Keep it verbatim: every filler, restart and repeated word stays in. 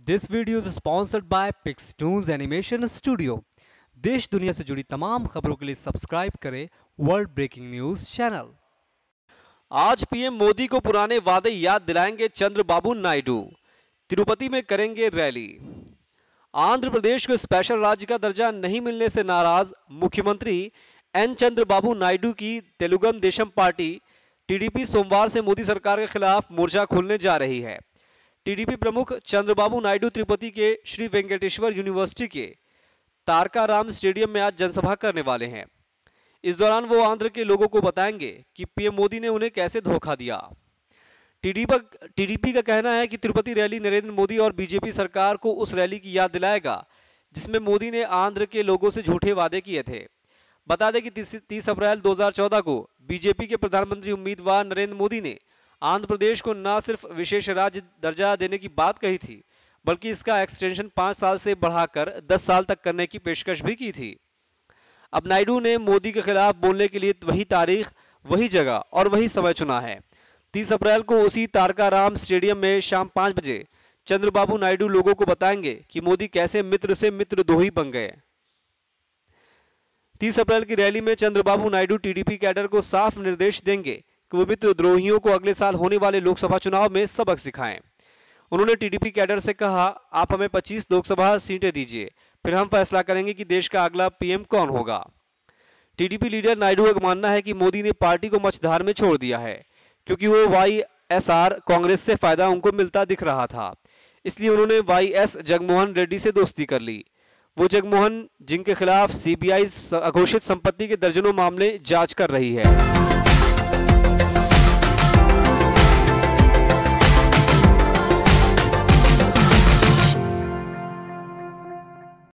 This video is sponsored by Pixtoonz Animation Studio. देश दुनिया से जुड़ी तमाम खबरों के लिए सब्सक्राइब करें वर्ल्ड ब्रेकिंग न्यूज चैनल। आज पीएम मोदी को पुराने वादे याद दिलाएंगे चंद्रबाबू नायडू। तिरुपति में करेंगे रैली। आंध्र प्रदेश को स्पेशल राज्य का दर्जा नहीं मिलने से नाराज मुख्यमंत्री एन चंद्रबाबू नायडू की तेलुगु देशम पार्टी टीडीपी सोमवार से मोदी सरकार के खिलाफ मोर्चा खोलने जा रही है। टीडीपी प्रमुख चंद्रबाबू नायडू तिरुपति के श्री वेंकटेश्वर यूनिवर्सिटी के तारकाराम स्टेडियम में आज जनसभा करने वाले हैं। इस दौरान वो आंध्र के लोगों को बताएंगे कि पीएम मोदी ने उन्हें कैसे धोखा दिया। टीडीपी टीडीपी का कहना है कि तिरुपति रैली नरेंद्र मोदी और बीजेपी सरकार को उस रैली की याद दिलाएगा जिसमें मोदी ने आंध्र के लोगों से झूठे वादे किए थे। बता दें कि तीस अप्रैल दो हज़ार चौदह को बीजेपी के प्रधानमंत्री उम्मीदवार नरेंद्र मोदी ने आंध्र प्रदेश को न सिर्फ विशेष राज्य दर्जा देने की बात कही थी, बल्कि इसका एक्सटेंशन पांच साल से बढ़ाकर दस साल तक करने की पेशकश भी की थी। अब नायडू ने मोदी के खिलाफ बोलने के लिए वही तारीख, वही जगह और वही समय चुना है। तीस अप्रैल को उसी तारकाराम स्टेडियम में शाम पांच बजे चंद्रबाबू नायडू लोगों को बताएंगे कि मोदी कैसे मित्र से मित्रद्रोही बन गए। तीस अप्रैल की रैली में चंद्रबाबू नायडू टीडीपी कैडर को साफ निर्देश देंगे कि वो मित्रद्रोहियों को अगले साल होने वाले लोकसभा चुनाव में सबक सिखाएं। उन्होंने टीडीपी कैडर से कहा, आप हमें पच्चीस लोकसभा सीटें दीजिए, फिर हम फैसला करेंगे कि देश का अगला पीएम कौन होगा। टीडीपी लीडर नायडू का मानना है कि मोदी ने पार्टी को मझधार में छोड़ दिया है क्योंकि वो वाईएसआर कांग्रेस से फायदा उनको मिलता दिख रहा था, इसलिए उन्होंने वाईएस जगनमोहन रेड्डी से दोस्ती कर ली। वो जगनमोहन जिनके खिलाफ सीबीआई अघोषित संपत्ति के दर्जनों मामले जांच कर रही है।